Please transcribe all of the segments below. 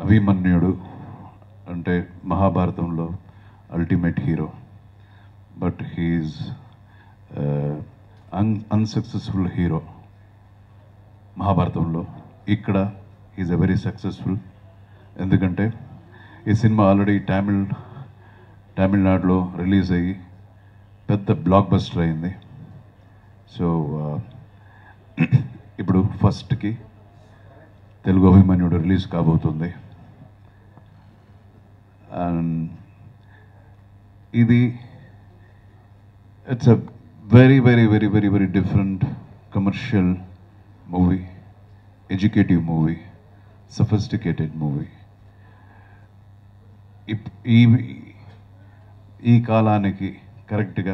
అభిమన్యుడు అంటే మహాభారతంలో ultimate hero, but he's unsuccessful hero మహాభారతంలో. ఇక్కడ ఈజ్ ఎ వెరీ సక్సెస్ఫుల్. ఎందుకంటే ఈ సినిమా ఆల్రెడీ తమిళనాడులో రిలీజ్ అయ్యి పెద్ద బ్లాక్ బస్టర్ అయింది. సో ఇప్పుడు ఫస్ట్కి తెలుగు అభిమన్యుడు రిలీజ్ కాబోతుంది. అండ్ ఇది it's a very very very very very different commercial movie, educative movie, sophisticated movie. ఈ కాలానికి కరెక్ట్గా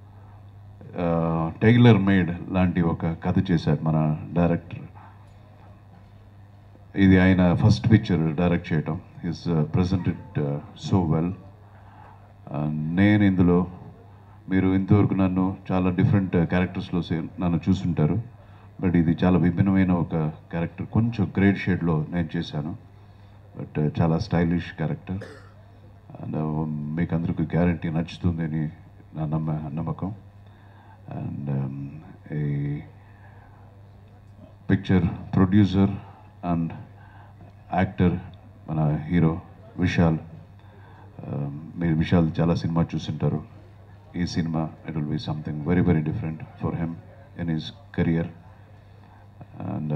టైలర్ మేడ్ లాంటి ఒక కథ చేశారు మన డైరెక్టర్. ఇది ఆయన ఫస్ట్ పిక్చర్ డైరెక్ట్ చేయటం. Is presented so well. నేను ఇందులో, మీరు ఇంతవరకు నన్ను చాలా డిఫరెంట్ క్యారెక్టర్స్లో నన్ను చూసుంటారు, బట్ ఇది చాలా విభిన్నమైన ఒక క్యారెక్టర్. కొంచెం గ్రేడ్ షేడ్లో నేను చేశాను, బట్ చాలా స్టైలిష్ క్యారెక్టర్. అండ్ మీకు అందరికీ గ్యారంటీ నచ్చుతుంది అని నా నమ్మకం. అండ్ ఈ పిక్చర్ ప్రొడ్యూసర్ అండ్ యాక్టర్ మన హీరో విశాల్. మీరు విశాల్ చాలా సినిమా చూసింటారు. ఈ cinema it will be something very very different for him in his career. And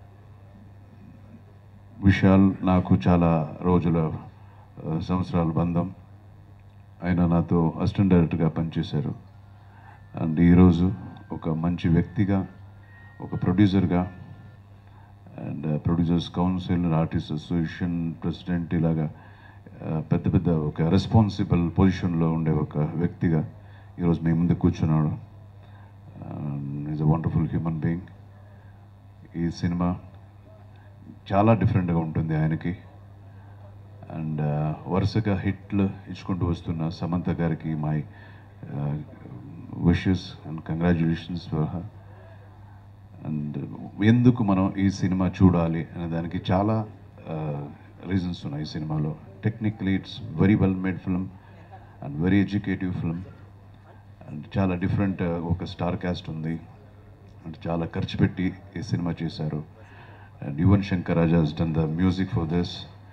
Vishal నాకు చాలా రోజుల సంవత్సరాల బంధం. ఆయన నాతో అసిస్టెంట్ డైరెక్టర్గా పనిచేశారు. అండ్ ఈరోజు ఒక మంచి వ్యక్తిగా, ఒక ప్రొడ్యూసర్గా, and producers council, artist association president, ఇలాగా పెద్ద పెద్ద ఒక రెస్పాన్సిబుల్ పొజిషన్లో ఉండే ఒక వ్యక్తిగా ఈరోజు మీ ముందు కూర్చున్నాడు. Is a wonderful human being. ఈ సినిమా చాలా డిఫరెంట్గా ఉంటుంది ఆయనకి. అండ్ వరుసగా హిట్లు ఇచ్చుకుంటూ వస్తున్న సమంత గారికి my wishes and congratulations for her. And ఎందుకు మనం ఈ సినిమా చూడాలి అనే దానికి చాలా రీజన్స్ ఉన్నాయి ఈ సినిమాలో. Technically it's very well made film and very educative film. And చాలా డిఫరెంట్ ఒక స్టార్ క్యాస్ట్ ఉంది. అండ్ చాలా ఖర్చు పెట్టి ఈ సినిమా చేశారు. And Yuvan Shankar Raja has done the music for this.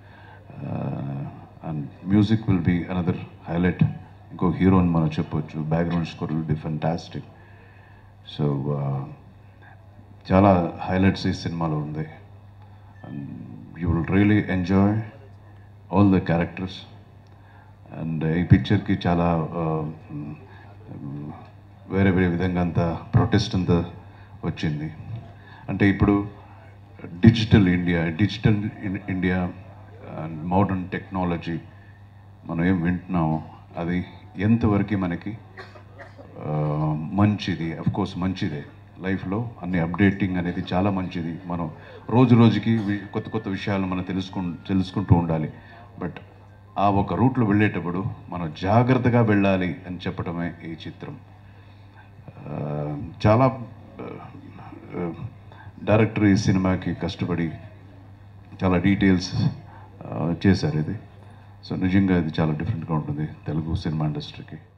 And music will be another highlight. ఇంకో హీరో అని మనం చెప్పొచ్చు. Background score will be fantastic. So చాలా హైలైట్స్ ఈ సినిమాలో ఉంది. And you will really enjoy all the characters. And ఈ పిక్చర్కి చాలా వేరే వేరే విధంగా అంతా ప్రొటెస్ట్ అంతా వచ్చింది. అంటే ఇప్పుడు digital India and modern technology మనం ఏం వింటున్నామో అది ఎంతవరకు మనకి మంచిది. అఫ్కోర్స్ మంచిదే, లైఫ్లో అన్ని అప్డేటింగ్ అనేది చాలా మంచిది. మనం రోజు రోజుకి కొత్త కొత్త విషయాలు మనం తెలుసుకుంటూ ఉండాలి. బట్ ఆ ఒక రూట్లో వెళ్ళేటప్పుడు మనం జాగ్రత్తగా వెళ్ళాలి అని చెప్పడమే ఈ చిత్రం. చాలా డైరెక్టర్ ఈ సినిమాకి కష్టపడి చాలా డీటెయిల్స్ చేశారు ఇది. సో నిజంగా ఇది చాలా డిఫరెంట్గా ఉంటుంది తెలుగు సినిమా ఇండస్ట్రీకి.